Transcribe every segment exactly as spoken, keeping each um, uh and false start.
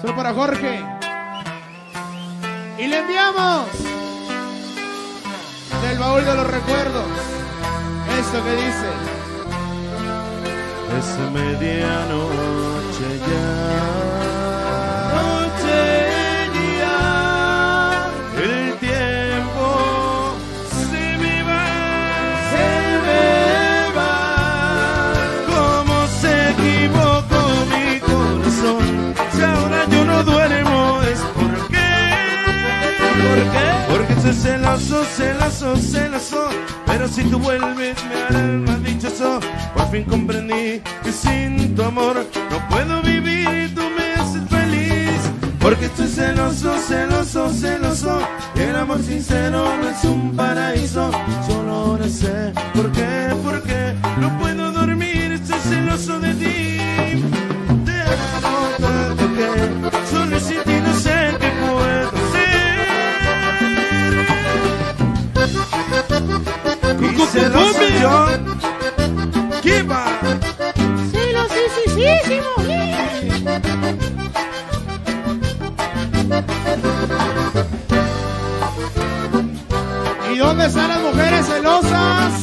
Solo para Jorge. Y le enviamos del baúl de los recuerdos esto que dice: es medianoche ya, noche ya, el tiempo se me va, se me va. cómo se equivocó mi corazón, si ahora yo no duermo es porque, ¿Por qué? porque soy celoso, celoso, celoso, pero si tú vuelves me harás más dichoso. Por fin comprendí que sin tu amor no puedo vivir, tú me haces feliz. Porque estoy celoso, celoso, celoso, y el amor sincero no es un paraíso. Solo ahora sé por qué, por qué no puedo dormir, estoy celoso de ti. Te amo tanto que solo sin ti no sé qué puedo hacer. Y celoso yo, ¿qué va? Celosísimo. ¿Y dónde están las mujeres celosas?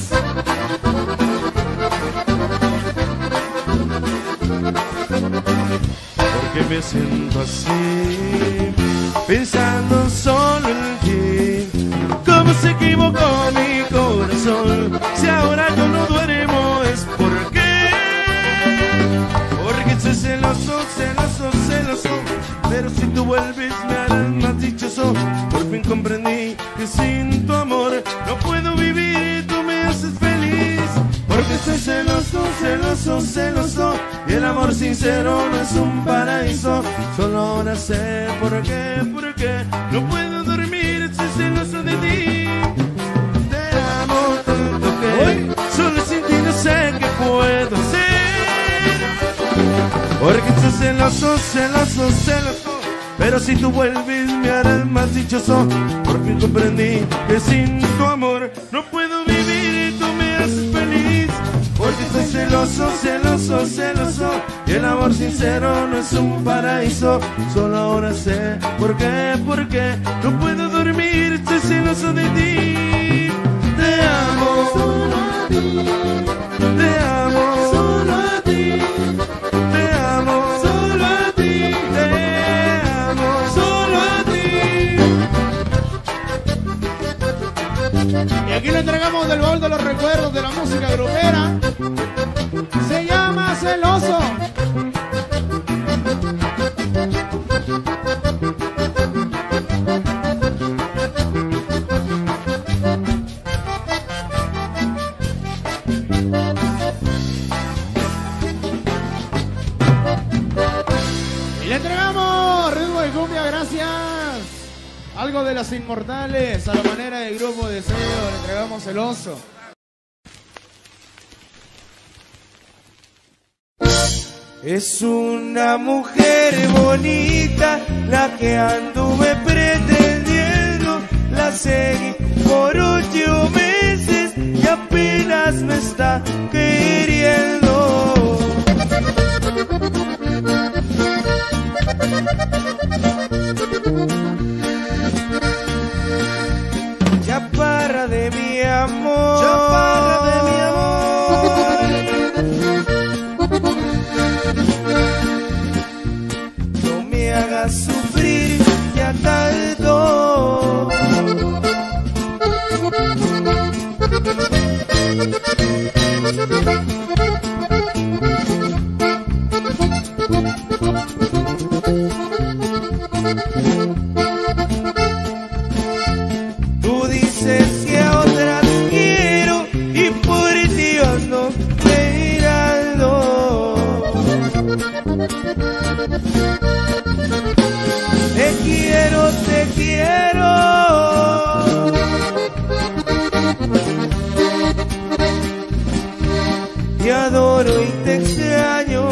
Porque me siento así, pensando solo en ti. ¿Cómo se equivocó mi corazón? Si ahora yo no duermo es porque, porque soy celoso, celoso, celoso, pero si tú vuelves me harás más dichoso. Por fin comprendí que sin tu amor no puedo vivir, tú me haces feliz. Porque soy celoso, celoso, celoso, y el amor sincero no es un paraíso. Solo ahora sé por qué, por qué no puedo dormir, estoy celoso de ti. Te amo tanto que solo sin ti no sé qué puedo hacer. Porque soy celoso, celoso, celoso, pero si tú vuelves me harás más dichoso. Por fin comprendí que sin tu amor no puedo vivir y tú me haces feliz. Porque soy celoso, celoso, celoso, y el amor sincero no es un paraíso. Solo ahora sé por qué, por qué no puedo dormir, estoy celoso de ti. Te amo, solo a ti. Te amo, solo a ti. Te amo, solo a ti. Te amo, solo a ti. Y aquí le entregamos del baúl de los recuerdos de la música grupera. Se llama Celoso. Y le entregamos ritmo de cumbia, gracias. Algo de las Inmortales, a la manera del grupo Deseo, le entregamos Celoso. Es una mujer bonita la que anduve pretendiendo, la seguí por ocho meses y apenas me está queriendo. Chaparra de mi amor, chaparra de mi amor, no me hagas sufrir ya tanto. Tú dices que a otras quiero y por ti ando mirando. Te quiero, te quiero. Te adoro y te extraño.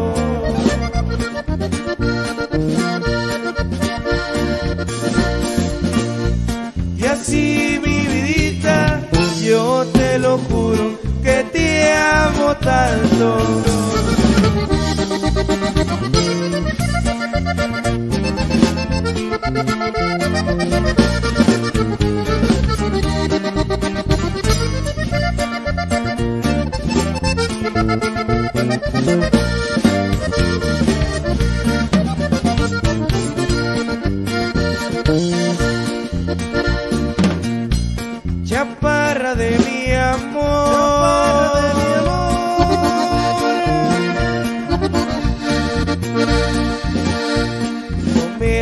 Y así mi vidita, yo te lo juro que te amo tanto.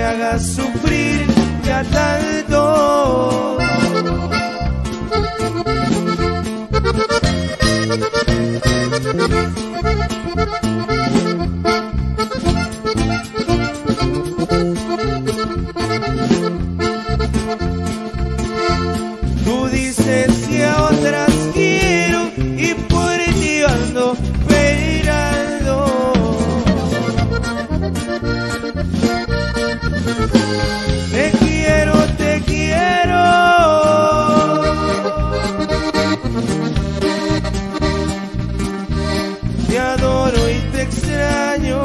hagas sufrir ya tanto. Tú dices que a otras quiero y por ti ando esperando. Te quiero, te quiero. Te adoro y te extraño.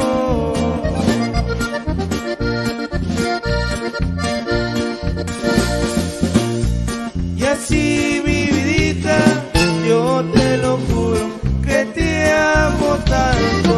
Y así, mi vidita, yo te lo juro que te amo tanto.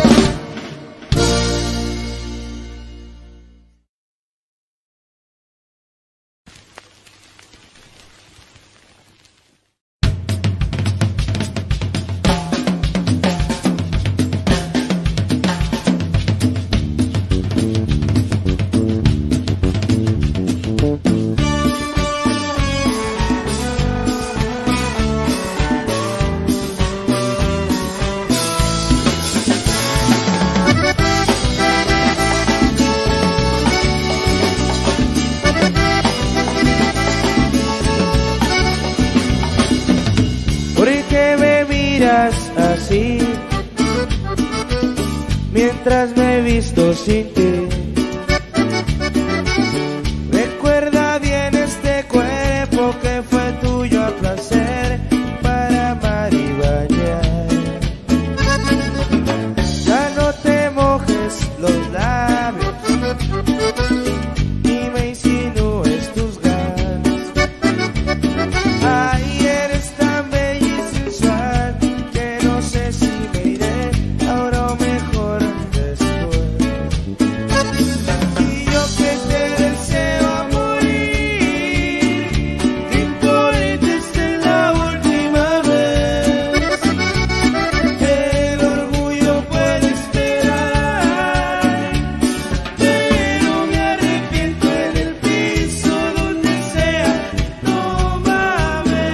Así, mientras me he visto sin ti. Recuerda bien este cuerpo que fue tuyo a placer para amar y bañar. Ya no te mojes los labios ni me insinúes tus ganas. Ay, eres tan bella y sensual que no sé si me iré ahora o mejor después. Y yo que te deseo a morir, que importes en la última vez. El orgullo puede esperar, pero me arrepiento en el piso donde sea. Tómame.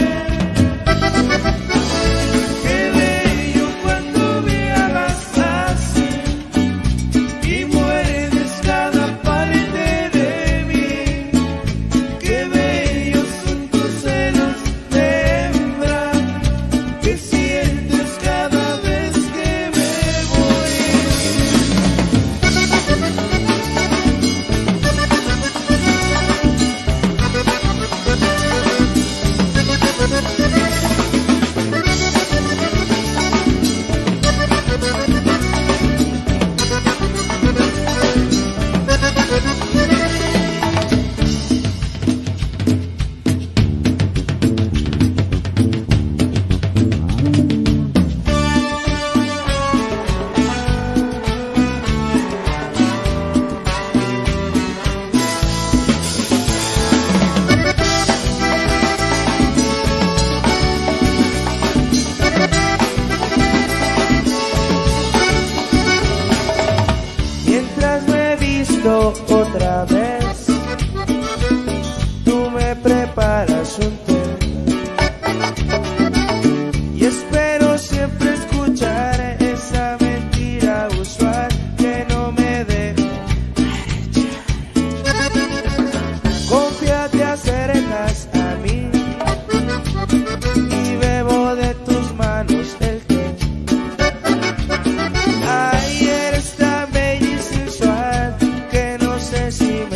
Qué bello cuando me hagas así y mueres cada parte de mí. Qué bellos son tus celos de hembra que sientes cada vez que me voy. Mientras me he visto otra vez, tú me preparas un té y espero siempre escuchar esa mentira usual que no me deja marchar. Confía, te acercas a mí y bebo de tus manos el té. Ay, eres tan bella y sensual que no sé si me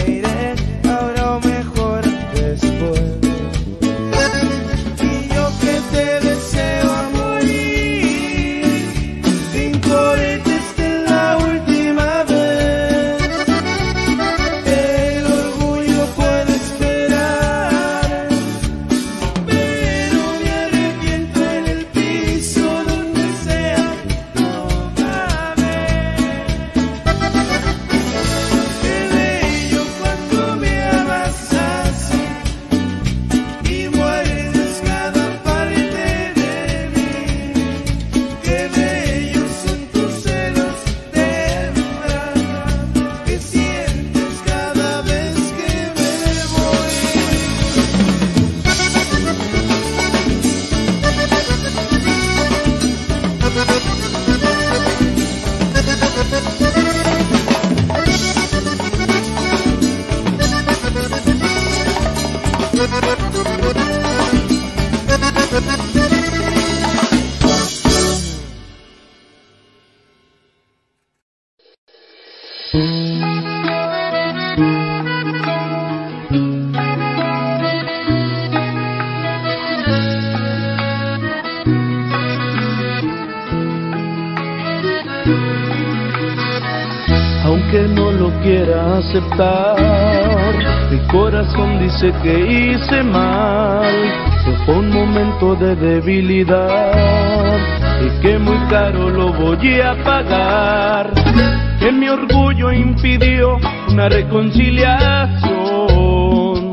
aunque no lo quiera aceptar. Mi corazón dice que hice mal, que fue un momento de debilidad y que muy caro lo voy a pagar. Que mi orgullo impidió una reconciliación,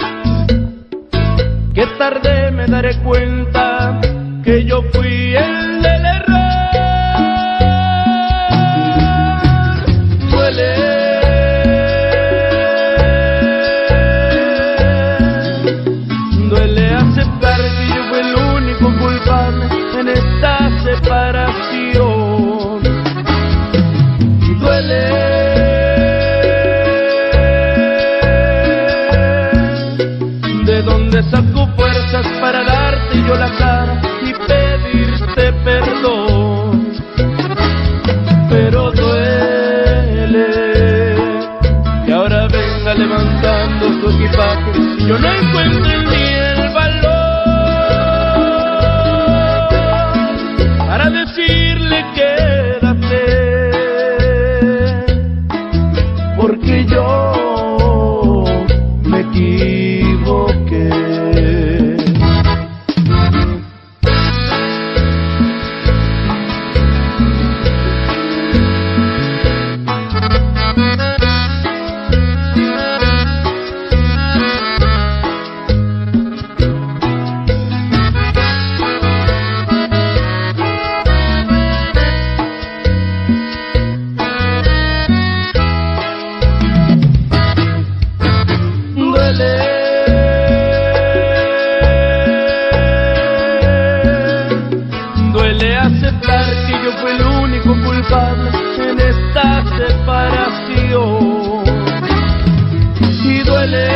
que tarde me daré cuenta que yo fui el del error. Duele, duele aceptar que yo fui el único culpable en esta separación. Y duele de dónde saco fuerzas para darte yo la cara y pedirte perdón. Pero duele que ahora venga levantando tu equipaje, yo no encuentro en mí el valor para decirle quédate, porque yo me equivoqué. Duele aceptar que yo fui el único culpable en esta separación. Y duele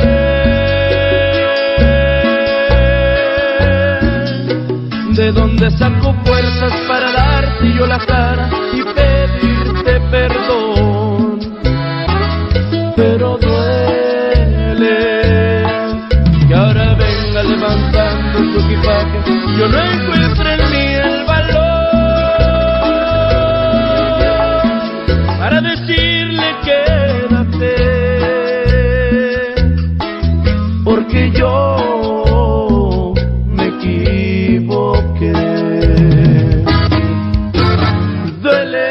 de dónde saco fuerzas para darte yo la cara y pedirte perdón. Pero duele que ahora venga levantando tu equipaje, yo no encuentro en mí el valor para decirle quédate, porque yo me equivoqué. Duele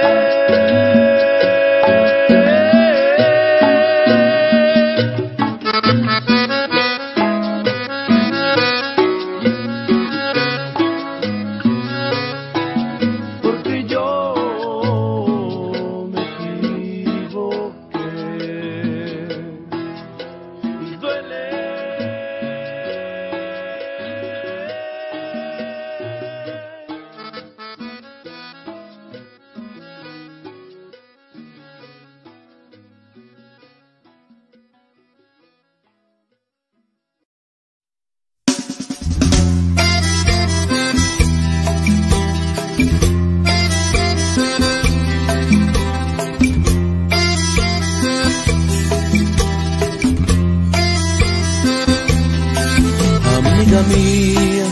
mía,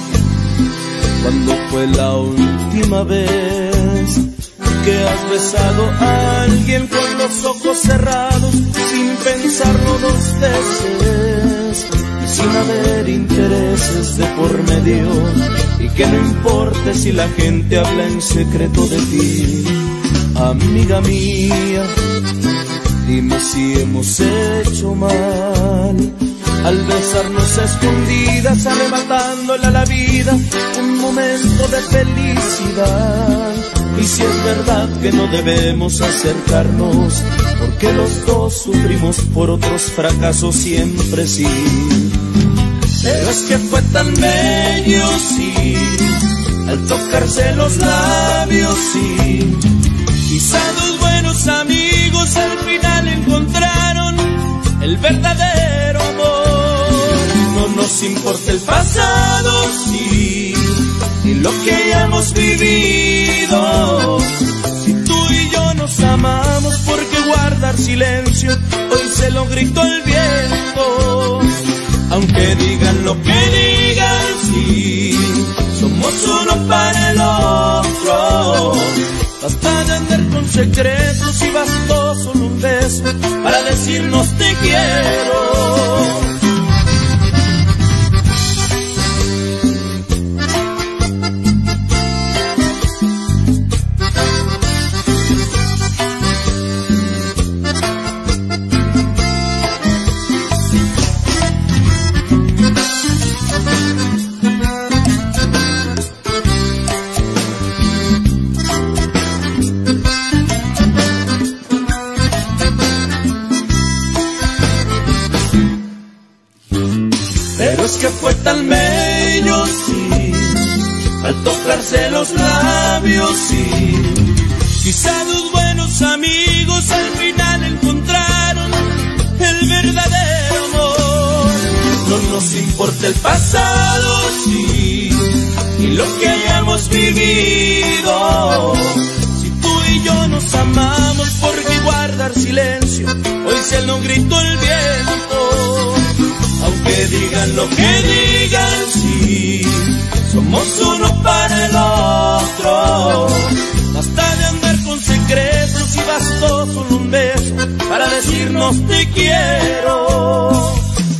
¿cuándo fue la última vez que has besado a alguien con los ojos cerrados, sin pensarlo dos veces y sin haber intereses de por medio, y que no importe si la gente habla en secreto de ti? Amiga mía, dime si hemos hecho mal al besarnos a escondidas, arrebatándole a la vida un momento de felicidad. Y si es verdad que no debemos acercarnos, porque los dos sufrimos por otros fracasos siempre, sí. Pero es que fue tan bello, sí, al tocarse los labios, sí. Quizá dos buenos amigos al final encontraron el verdadero amor. No nos importa el pasado, sí, ni lo que hayamos vivido. Si tú y yo nos amamos, ¿por qué guardar silencio? Hoy se lo gritó el viento. Aunque digan lo que digan, sí, somos uno para el otro. Basta de andar con secretos y bastó solo un beso para decirnos te quiero. Pero es que fue tan bello, sí, al tocarse los labios, sí. Quizá los buenos amigos al final encontraron el verdadero amor. No nos importa el pasado, sí, ni lo que hayamos vivido. Si tú y yo nos amamos, ¿por qué guardar silencio? Hoy se lo gritó el viento. Aunque digan lo que digan, sí, somos uno para el otro. Basta de andar con secretos y bastó solo un beso para decirnos te quiero.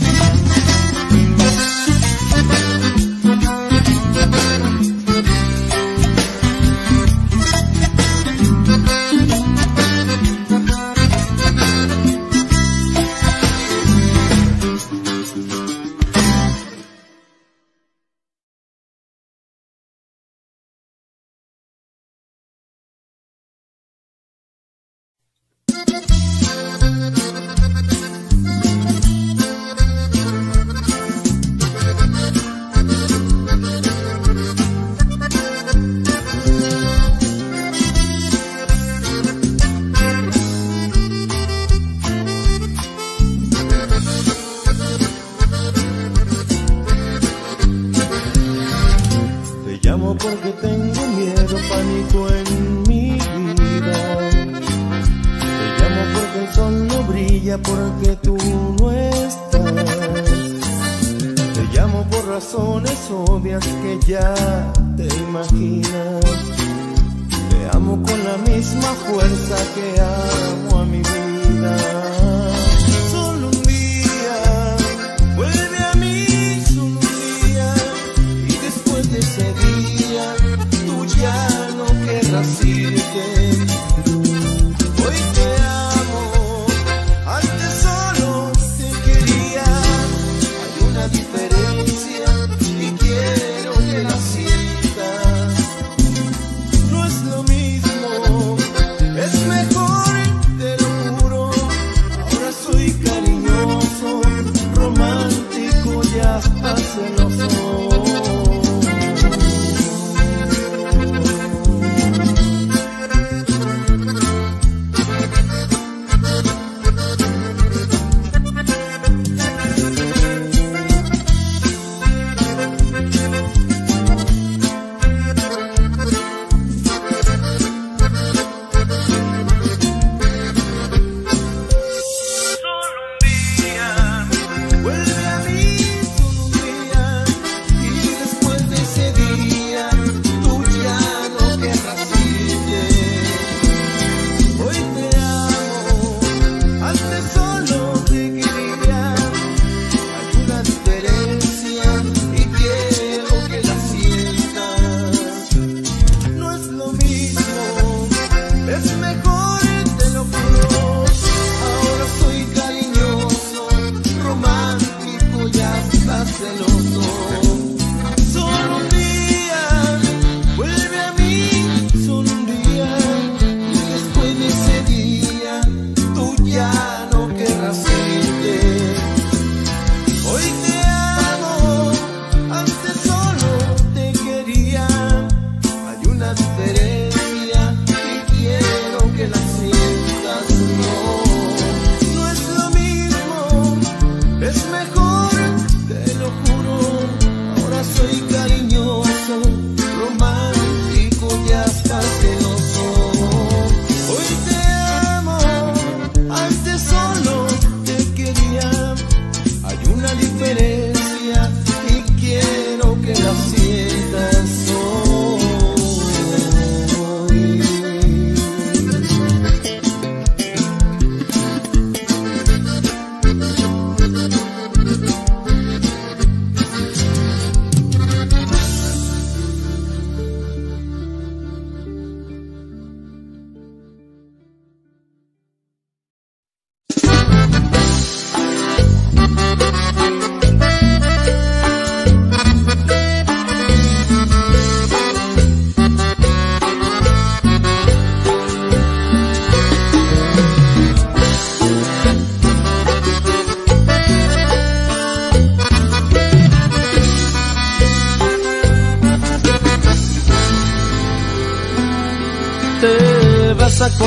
Porque tengo miedo, pánico en mi vida. Te llamo porque el sol no brilla, porque tú no estás. Te llamo por razones obvias que ya te imaginas. Te amo con la misma fuerza que amo a mi vida. Solo un día, vuelve a mí, solo un día, y después de ese día tú ya no querrás irte. Hoy te amo, antes solo te quería. Hay una diferencia y quiero que la sientas. No es lo mismo, es mejor, te lo juro. Ahora soy cariñoso, romántico y hasta celoso. Antes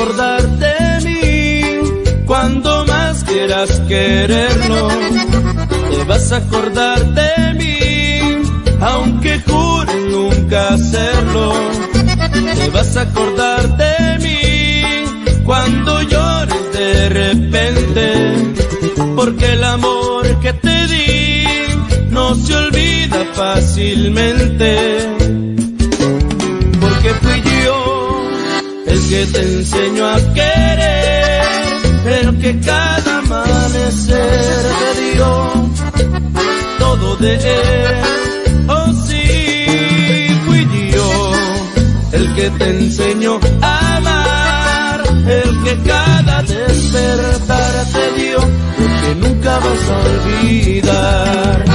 acordar de mí cuando más quieras quererlo. Te vas a acordar de mí aunque jures nunca hacerlo. Te vas a acordar de mí cuando llores de repente, porque el amor que te di no se olvida fácilmente. Porque fui yo el que te enseñó a querer, el que cada amanecer te dio todo de él. Oh sí, fui yo el que te enseñó a amar, el que cada despertar te dio lo que nunca vas a olvidar.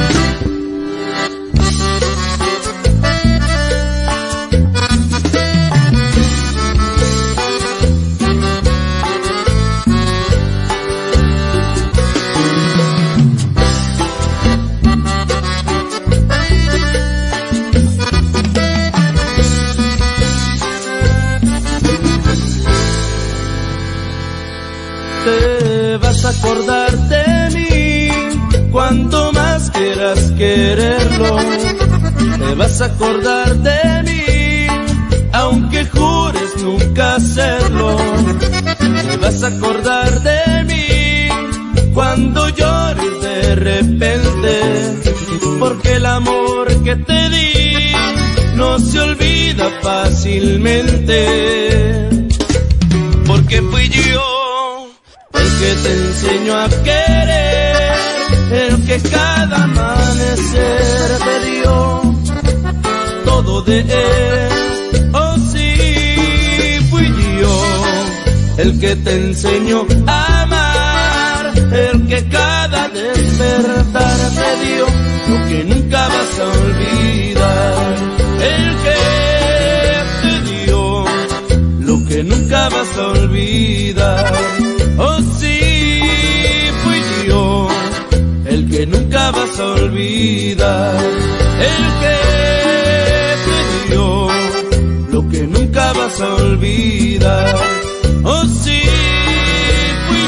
Te vas a acordar de mí cuando más quieras quererlo. Te vas a acordar de mí aunque jures nunca hacerlo. Te vas a acordar de mí cuando llores de repente, porque el amor que te di no se olvida fácilmente. Porque fui yo el que te enseñó a querer, el que cada amanecer te dio todo de él. Oh sí, fui yo el que te enseñó a amar, el que cada despertar te dio lo que nunca vas a olvidar, el que te dio lo que nunca vas a olvidar. Oh sí, fui yo el que nunca vas a olvidar, el que te dio lo que nunca vas a olvidar. Oh sí, fui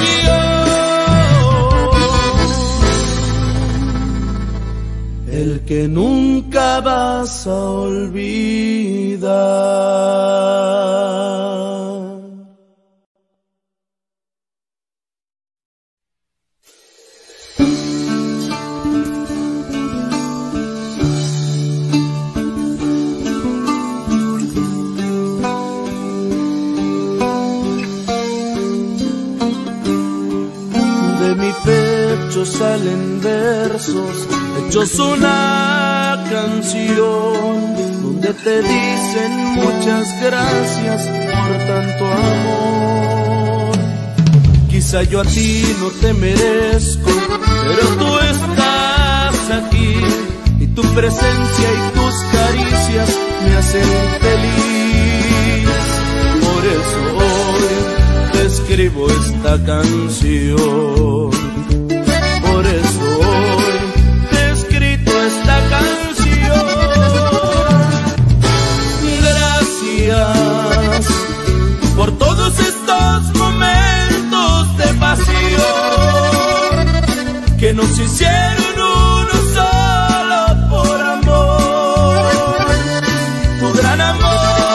yo el que nunca vas a olvidar. Salen versos hechos una canción donde te dicen muchas gracias por tanto amor. Quizá yo a ti no te merezco, pero tú estás aquí y tu presencia y tus caricias me hacen feliz. Por eso hoy te escribo esta canción. Por eso hoy te he escrito esta canción. Gracias por todos estos momentos de pasión que nos hicieron uno solo por amor, tu gran amor.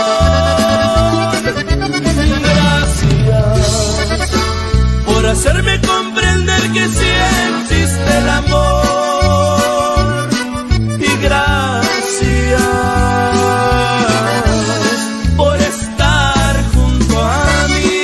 Gracias por hacerme comprender que sí existe el amor, y gracias por estar junto a mí.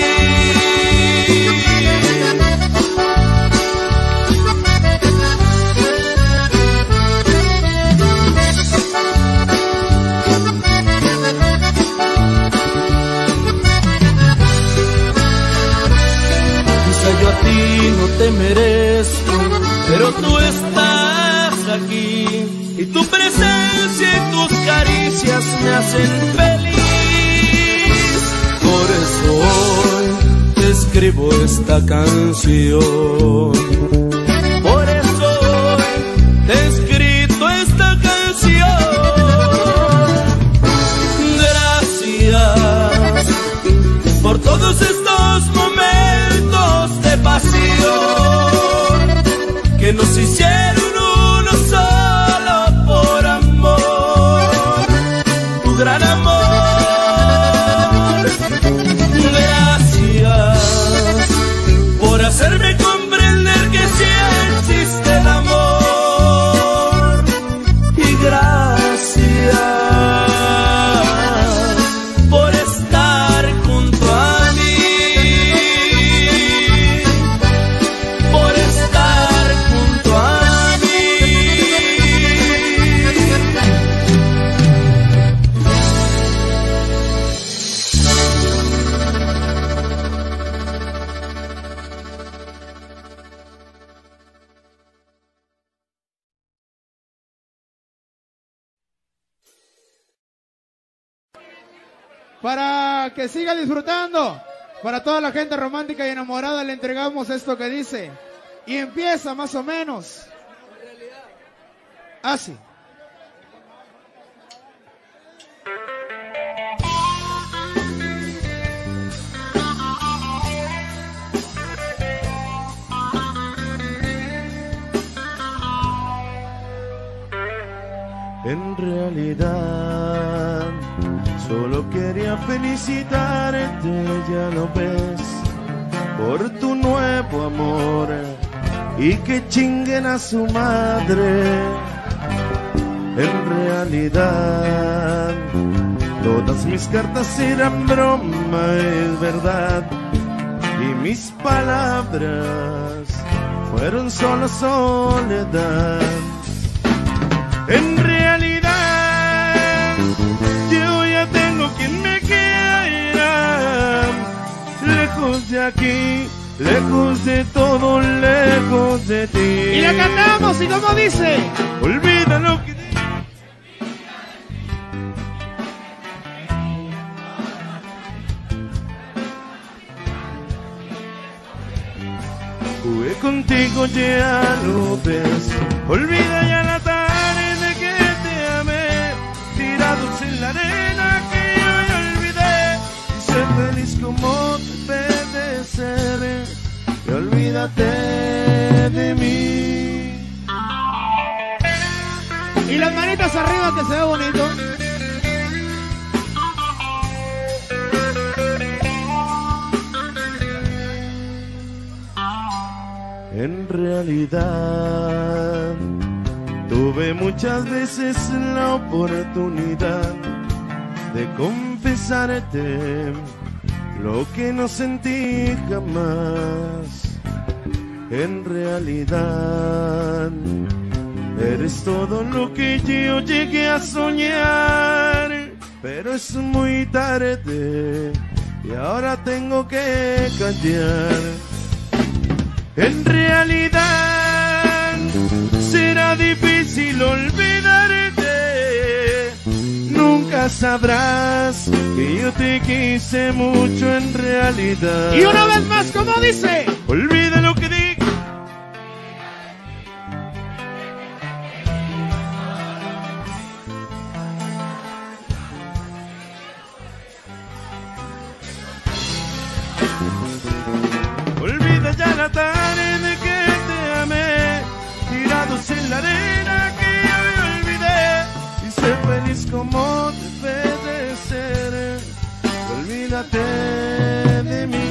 Quizá yo a ti no te merezco, pero tú estás aquí y tu presencia y tus caricias me hacen feliz. Por eso hoy te escribo esta canción. Por eso hoy te he escrito esta canción. Gracias por todos Para que siga disfrutando. Para toda la gente romántica y enamorada le entregamos esto que dice. Y empieza más o menos. Así. En realidad, solo quería felicitarte, ya lo ves, por tu nuevo amor y que chinguen a su madre. En realidad, todas mis cartas eran broma, es verdad, y mis palabras fueron solo soledad. En realidad, yo ya tengo quien me quiera, lejos de aquí, lejos de todo, lejos de ti. Y la cantamos, y como dice, olvida lo que jugué contigo, ya lo ves. Olvida ya la tarde de que te amé, tirados en la arena que yo ya olvidé. Y sé feliz como debe ser, y olvídate de mí. Y las manitas arriba, que se ve bonito. En realidad, tuve muchas veces la oportunidad de confesarte lo que no sentí jamás. En realidad, eres todo lo que yo llegué a soñar, pero es muy tarde y ahora tengo que callar. En realidad, será difícil olvidarte. Nunca sabrás que yo te quise mucho en realidad. Y una vez más, como dice, olvida lo que dije. Olvida ya la tarde de que te amé, tirados en la arena que yo me olvidé. Y sé feliz como debe de ser, olvídate de mí.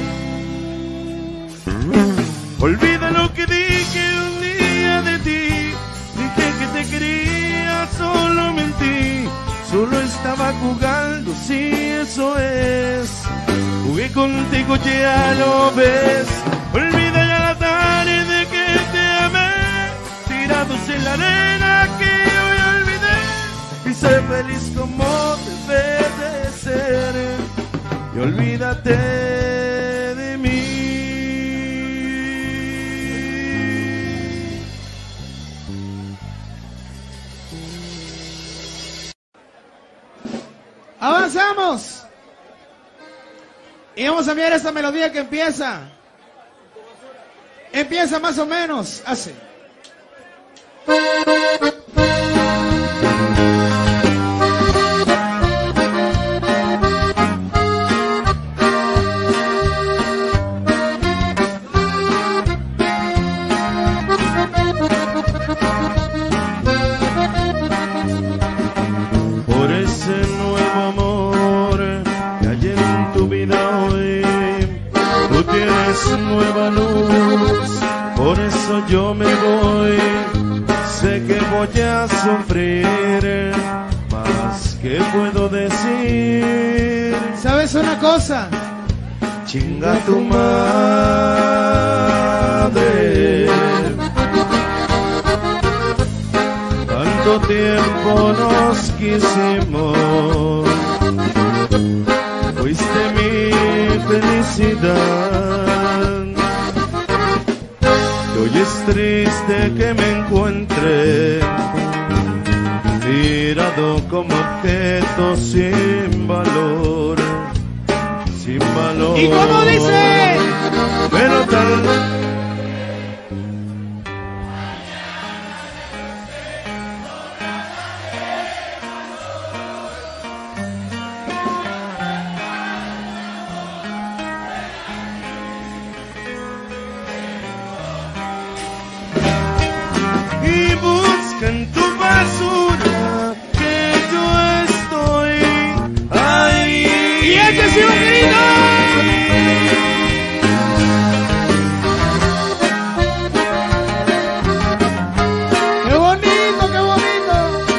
Olvida lo que dije un día de ti, dije que te quería, solo mentí. Solo estaba jugando, sí, eso es. Jugué contigo, ya lo ves. Olvida ya la tarde de que te amé, tirados en la arena que yo ya olvidé. Y sé feliz como debe de ser, y olvídate de mí. avanzamos. Y vamos a mirar esta melodía que empieza. Empieza más o menos así. Por ese nuevo amor que hay en tu vida hoy, tú tienes nueva luz, por eso yo me voy. Sé que voy a sufrir, más que puedo decir. ¿Sabes una cosa? Chinga tu madre. Tanto tiempo nos quisimos, fuiste mi felicidad. Y hoy es triste que me encuentre tirado como objeto sin valor. sin valor. ¿Y cómo dice? Pero tal y busca en tu basura que yo estoy ahí. ¡Y ese sí un grito! ¡Qué bonito, qué bonito!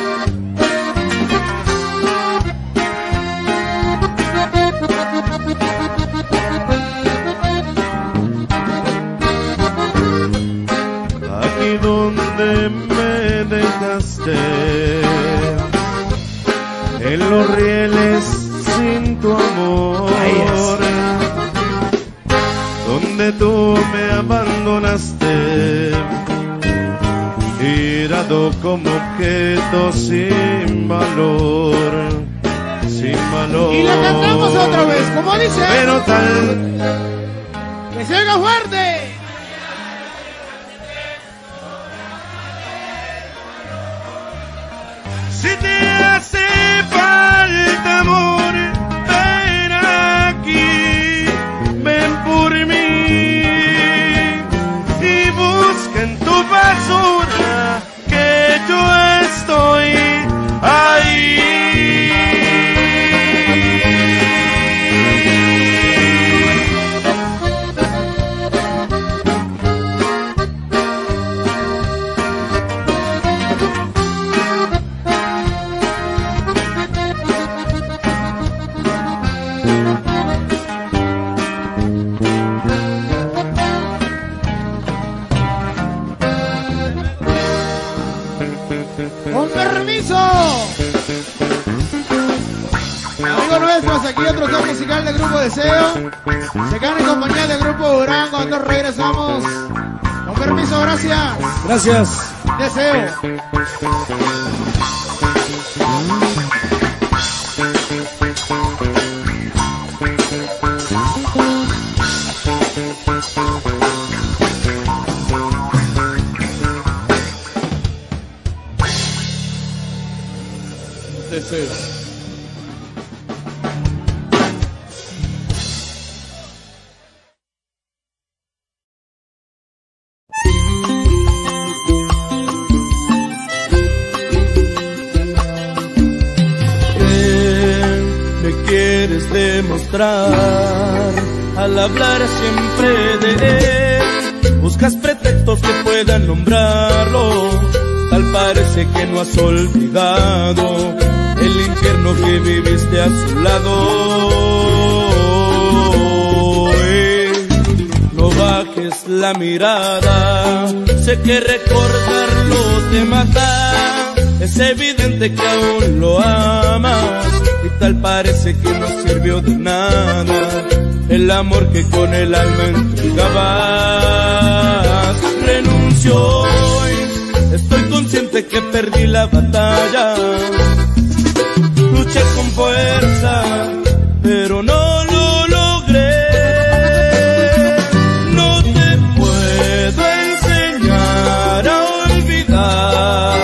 Aquí donde me dejaste, en los rieles sin tu amor, donde tú me abandonaste, tirado como objeto sin valor, sin valor. Y la cantamos otra vez, como dice. Pero tal ¡Que se oiga fuerte! si te hace falta amor, ven aquí, ven por mí y busca en tu basura que yo estoy ahí. ¡Con permiso! Amigos nuestros, aquí otro top musical del Grupo Deseo. Se quedan en compañía del Grupo Durango. Cuando regresamos. Con permiso, gracias. Gracias. Deseo. Deseo. Me quieres demostrar al hablar siempre de él. Buscas pretextos que puedan nombrarlo. Tal parece que no has olvidado el infierno que viviste a su lado. Eh, no bajes la mirada, sé que recordarlo te mata. Es evidente que aún lo amas y tal parece que no sirvió de nada el amor que con el alma entregabas. Renuncio hoy, estoy consciente que perdí la batalla. Luché con fuerza, pero no lo logré. No te puedo enseñar a olvidar.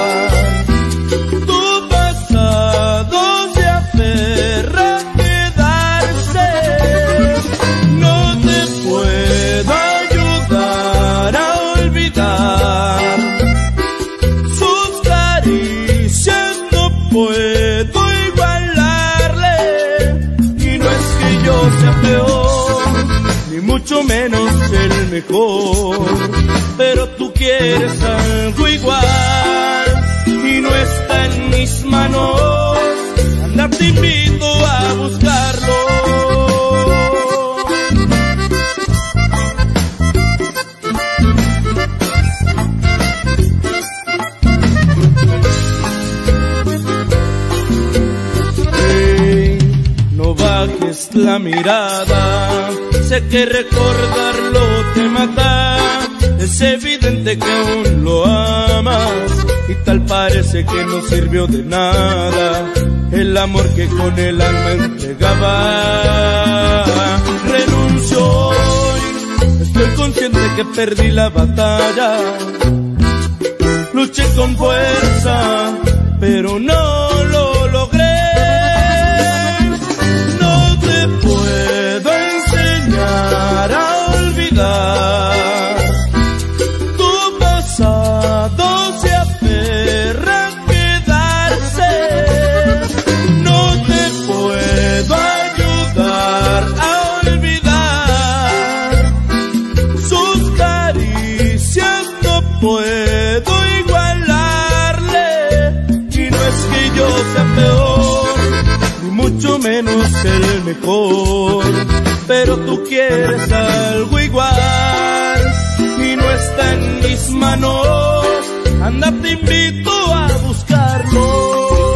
Tu pasado se aferra a quedarse. No te puedo ayudar a olvidar. Sus caricias no puedo igualarle. Y no es que yo sea peor, ni mucho menos el mejor, pero tú quieres algo igual y no está en mis manos. Anda, te invito a buscarlo. No bajes la mirada, sé que recordarlo te mata. Es evidente que aún lo amas y tal parece que no sirvió de nada el amor que con el alma entregaba. Renuncio hoy, estoy consciente que perdí la batalla. Luché con fuerza, pero no lo logré. No te puedo enseñar a olvidar. Tu pasado se aferra a quedarse. No te puedo ayudar a olvidar sus caricias, no puedo igualarle. Y no es que yo sea peor, ni mucho menos el mejor, pero tú quieres algo igual y no está en mis manos. Anda, te invito a buscarlo.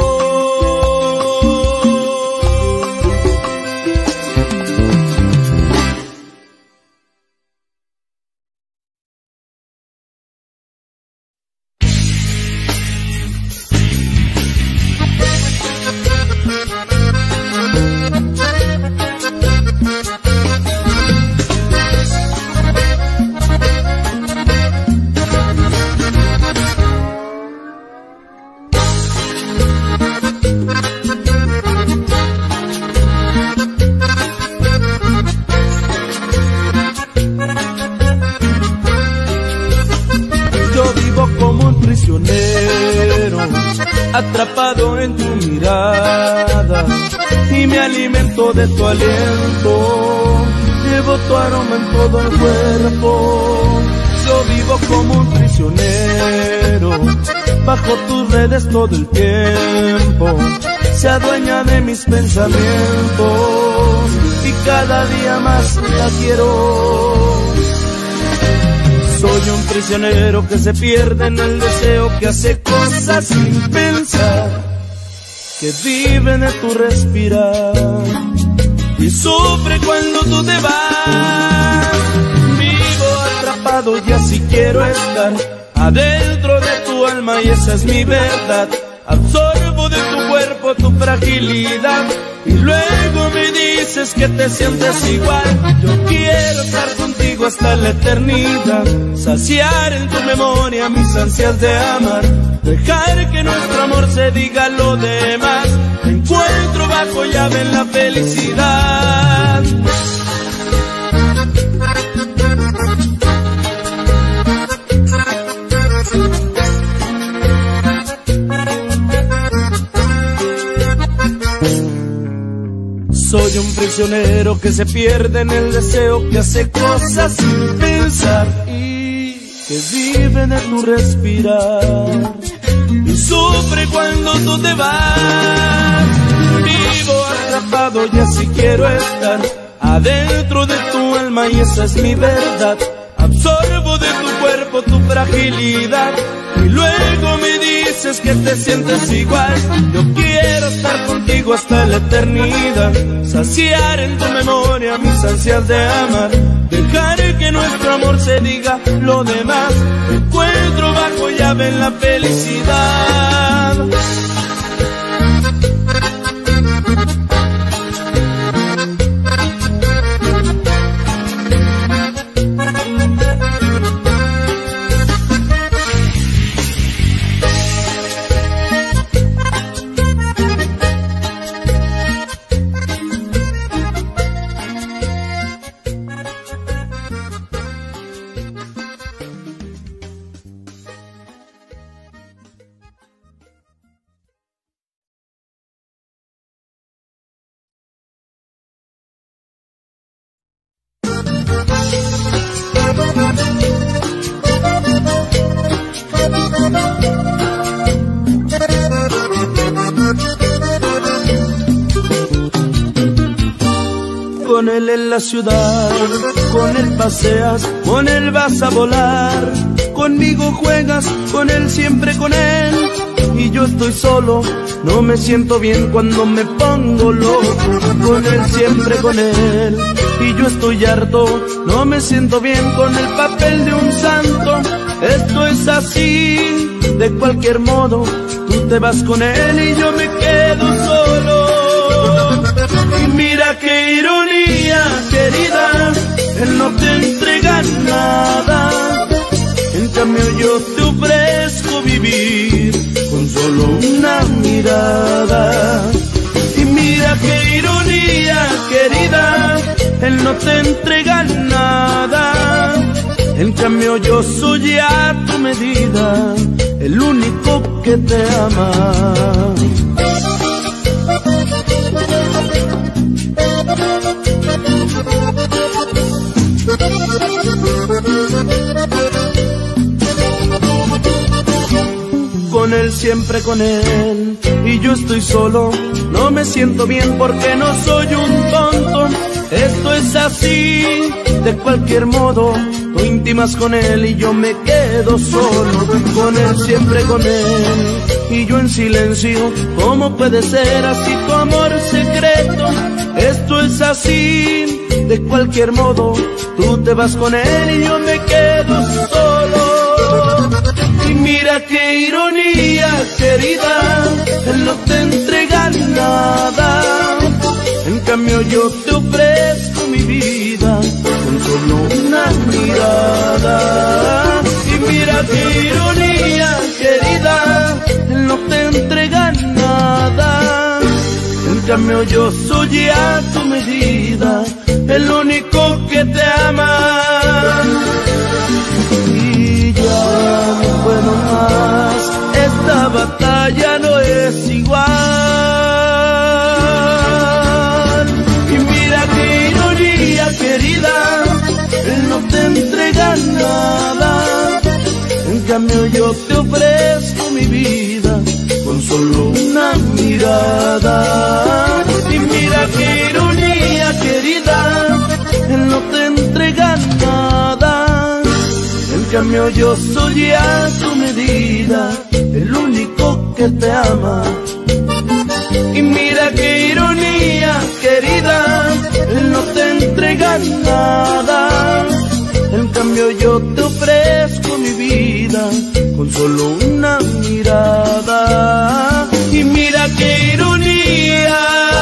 Atrapado en tu mirada y me alimento de tu aliento. Llevo tu aroma en todo el cuerpo. Yo vivo como un prisionero bajo tus redes todo el tiempo. Se adueña de mis pensamientos y cada día más la quiero. Soy un prisionero que se pierde en el deseo, que hace cosas sin pensar, que vive de tu respirar y sufre cuando tú te vas. Vivo atrapado y así quiero estar adentro de tu alma y esa es mi verdad. Absorbo de tu cuerpo tu fragilidad y luego me dices que te sientes igual. Yo quiero estar contigo hasta la eternidad, saciar en tu memoria mis ansias de amar, dejar que nuestro amor se diga lo demás. Me encuentro bajo llave en la felicidad. Soy un prisionero que se pierde en el deseo, que hace cosas sin pensar y que vive de tu respirar y sufre cuando tú te vas. Vivo atrapado y así quiero estar adentro de tu alma y esa es mi verdad. Absorbo de tu cuerpo tu fragilidad y luego me dices que te sientes igual. Yo quiero estar contigo hasta la eternidad, saciar en tu memoria mis ansias de amar, dejar que nuestro amor se diga lo demás. Me encuentro bajo llave en la felicidad. Con él en la ciudad, con él paseas, con él vas a volar, conmigo juegas, con él siempre con él. Y yo estoy solo, no me siento bien cuando me pongo loco, con él siempre con él. y yo estoy harto, no me siento bien con el papel de un santo. Esto es así, de cualquier modo, tú te vas con él y yo me quedo solo. Y mira qué ironía, querida, él no te entrega nada, en cambio yo te ofrezco vivir con solo una mirada. Y mira qué ironía, querida, él no te entrega nada, en cambio yo soy a tu medida, el único que te ama. Con él, siempre con él, y yo estoy solo, no me siento bien porque no soy un tonto. Esto es así, de cualquier modo, tú intimas con él y yo me quedo solo. Con él, siempre con él, y yo en silencio. ¿Cómo puede ser así tu amor secreto? Esto es así, de cualquier modo, tú te vas con él y yo me quedo solo. Y mira qué ironía, querida, él no te entrega nada, en cambio yo te ofrezco mi vida con solo una mirada. Y mira qué ironía, querida, él no te entrega nada, en cambio yo soy a tu medida, el único que te ama. Y ya no puedo más, esta batalla no es igual. Y mira qué ironía, querida, él no te entrega nada, en cambio yo te ofrezco mi vida con solo una mirada. Y mira qué ironía, querida, él no te entrega nada, en cambio yo soy a tu medida, el único que te ama. Y mira qué ironía, querida, él no te entrega nada, en cambio yo te ofrezco mi vida con solo una mirada. Y mira qué ironía,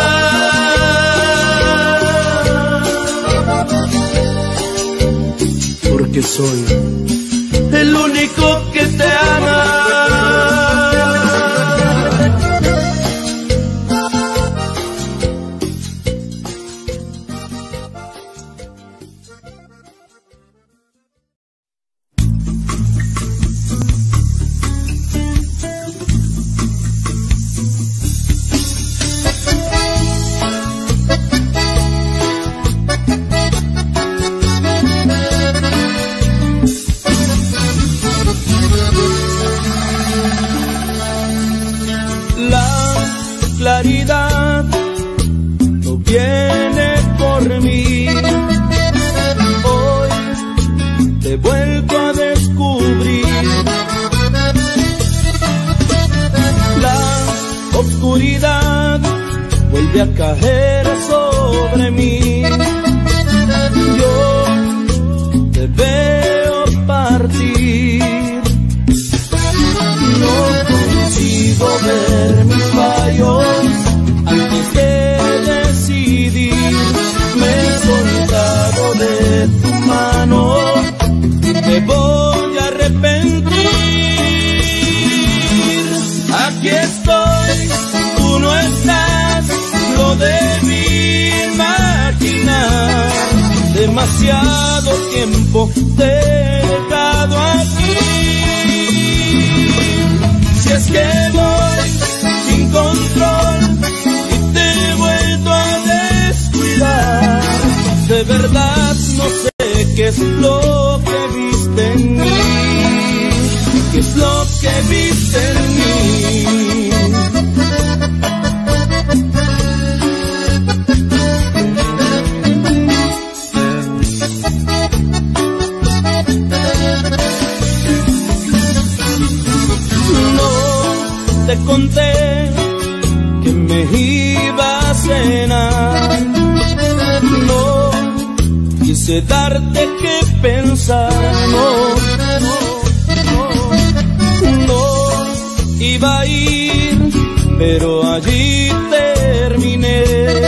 porque soy el único que te ama. Claridad no viene por mí, hoy te he vuelto a descubrir. La oscuridad vuelve a caer sobre mí, yo te veo partir, no consigo ver mis fallos. Antes de decidir, me he soltado de tu mano, me voy a arrepentir. Aquí estoy, tú no estás, lo debí imaginar. Demasiado tiempo te he dejado aquí. Si es que voy sin control y te he vuelto a descuidar, de verdad no sé qué es lo que viste en mí, qué es lo que viste en mí. No te conté que me iba a cenar, no quise darte que pensar. No, no, no, no iba a ir, pero allí terminé.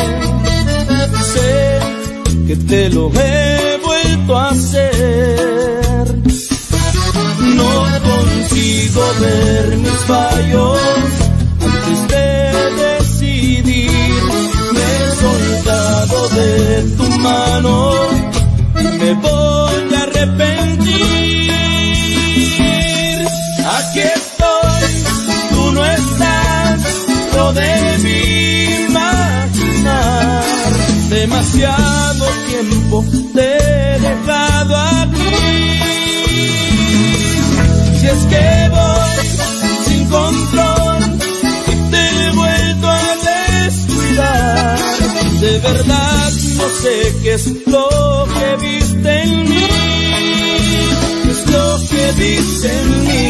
Sé que te lo he vuelto a hacer. No consigo ver mis fallos antes de decidir. Me he soltado de tu mano y me voy a arrepentir. Aquí estoy, tú no estás, lo debí imaginar. Demasiado tiempo te he dejado aquí. Si es que voy sin control y te he vuelto a descuidar, de verdad no sé qué es lo que viste en mí, qué es lo que viste en mí.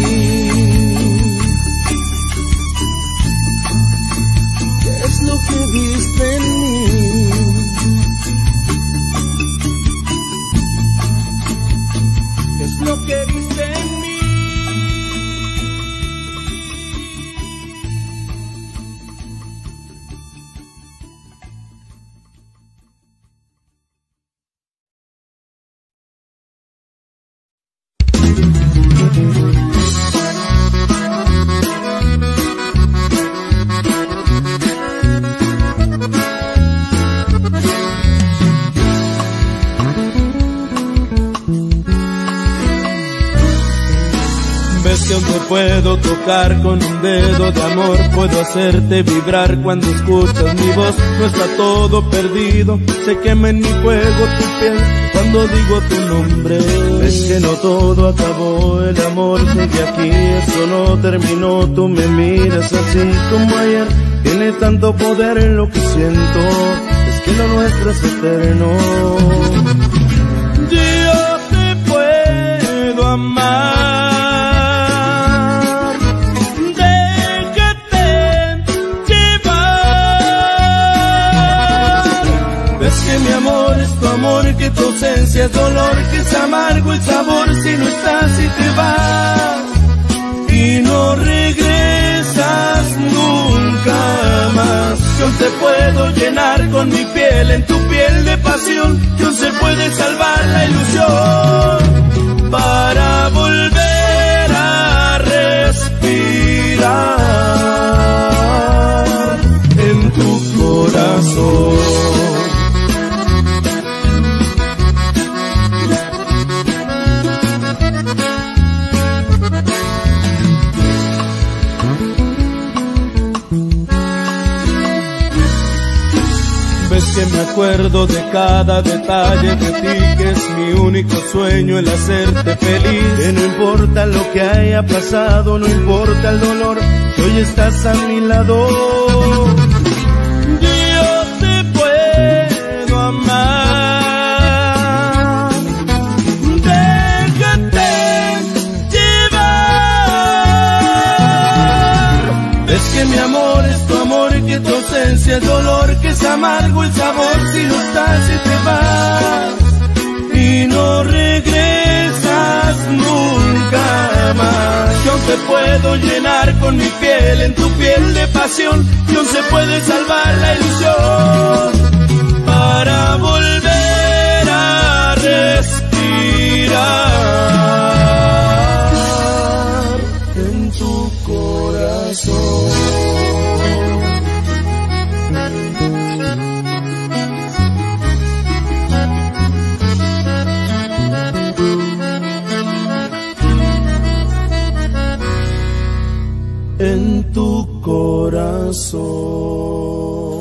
¿Qué es lo que viste en mí? ¿Qué es lo que viste en mí? Ves que aún te puedo tocar con un dedo de amor, puedo hacerte vibrar cuando escuchas mi voz. No está todo perdido, se quema en mi fuego tu piel cuando digo tu nombre. Ves que no todo acabó, el amor sigue aquí, eso no terminó. Tú me miras así como ayer, tiene tanto poder en lo que siento, es que lo nuestro es eterno. Yo te puedo amar, mi amor es tu amor, que tu ausencia es dolor, que es amargo el sabor si no estás y te vas y no regresas nunca más. Yo te puedo llenar con mi piel, en tu piel de pasión, yo se puede salvar la ilusión para volver a respirar en tu corazón. Que me acuerdo de cada detalle de ti, que es mi único sueño el hacerte feliz. Que no importa lo que haya pasado, no importa el dolor, que hoy estás a mi lado. Yo te puedo amar, déjate llevar. Ves que mi amor es tu amor, que tu ausencia es dolor, que es amargo el sabor si no estás y te vas y no regresas nunca más. Yo te puedo llenar con mi piel, en tu piel de pasión, no se puede salvar la ilusión para volver a respirar en tu corazón. En tu corazón.